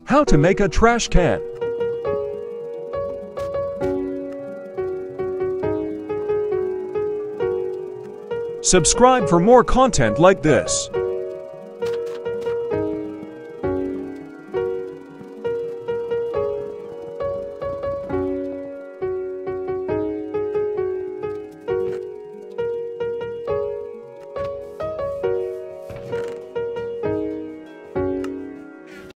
How to make a trash can. Subscribe for more content like this.